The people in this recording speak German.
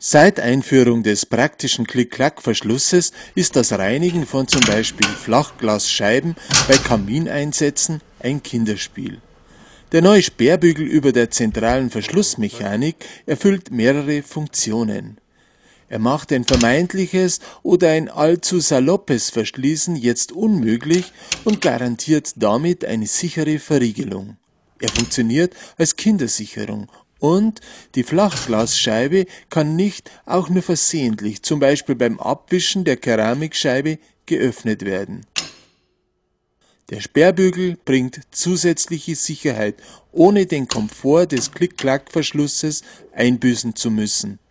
Seit Einführung des praktischen Klick-Klack-Verschlusses ist das Reinigen von zum Beispiel Flachglasscheiben bei Kamineinsätzen ein Kinderspiel. Der neue Sperrbügel über der zentralen Verschlussmechanik erfüllt mehrere Funktionen. Er macht ein vermeintliches oder ein allzu saloppes Verschließen jetzt unmöglich und garantiert damit eine sichere Verriegelung. Er funktioniert als Kindersicherung und die Flachglasscheibe kann nicht auch nur versehentlich, zum Beispiel beim Abwischen der Keramikscheibe, geöffnet werden. Der Sperrbügel bringt zusätzliche Sicherheit, ohne den Komfort des Klick-Klack-Verschlusses einbüßen zu müssen.